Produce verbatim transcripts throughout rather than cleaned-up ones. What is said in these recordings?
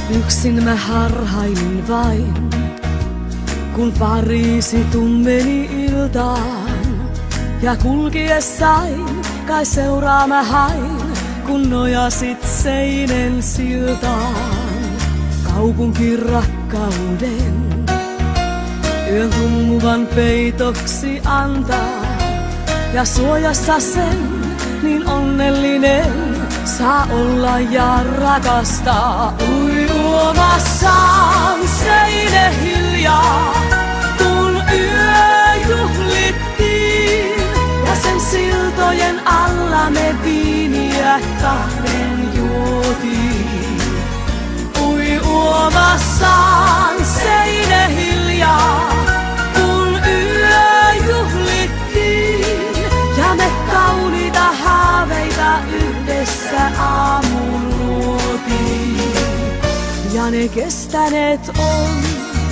Yksin mä harhailin vain, kun Pariisi tummeni iltaan. Ja kulkiessain kai seuraa mä hain, kun nojasit seinen siltaan. Kaupunkin rakkauden yön tummuvan peitoksi antaa. Ja suojassa sen niin onnellinen saa olla ja rakastaa. Ui uomassaan seine hiljaa, kun yö juhlittiin. Ja sen siltojen alla me viiniä kahden juotiin. Ui uomassaan seine hiljaa, kun yö juhlittiin. Ja me kauniita haaveita yhdessä aamuun luotiin. Ja ne kestäneet on.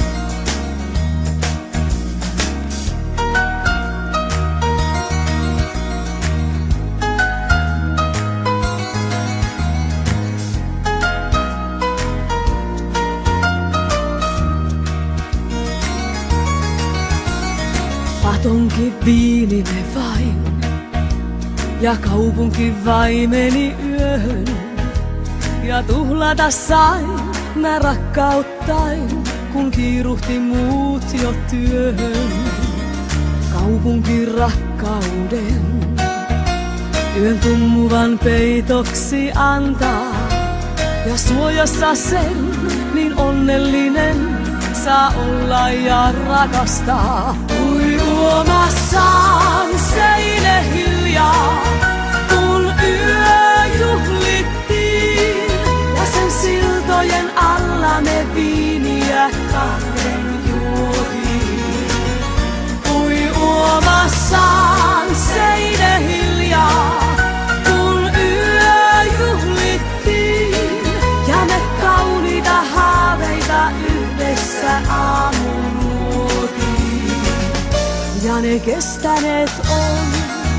Patonkin viini me vain, ja kaupunki vaimeni yöhön. Ja tuhlata sain mä rakkauttain, kun kiiruhti muut jo työhön. Kaupunkin rakkauden yön tummuvan peitoksi antaa. Ja suojassa sen niin onnellinen saa olla ja rakastaa. Ui uomassaan seine hiljaa, kun yö juhlittiin. Ja sen siltojen alla me viiniä kahden juotiin. Ui uomassaan seine hiljaa, kun yö juhlittiin. Ja me kauniita haaveita yhdessä aamuun luotiin. Ja ne kestäneet on.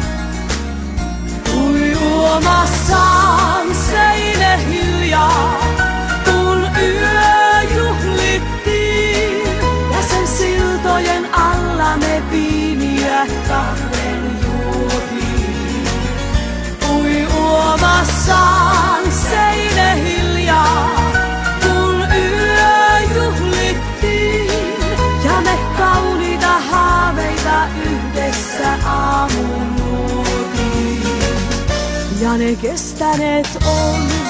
Ui uomassaan seine hiljaa, kun yö juhlittiin. Ja sen siltojen alla me viiniä kahden juotiin. Ui uomassaan seine hiljaa, kun yö juhlittiin. Ja me kauniita haaveita yhdessä aamuun luotiin. Ja ne kestäneet on.